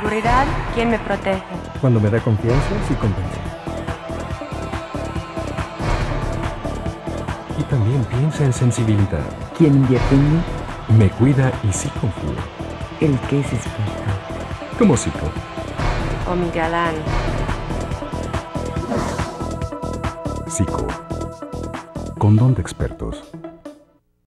seguridad, ¿quién me protege? Cuando me da confianza, sí convence. Y también piensa en sensibilidad. ¿Quién invierte en mí? Me cuida y sí confío. El que es experto. Como Zico. O mi galán. Zico. Condón de expertos.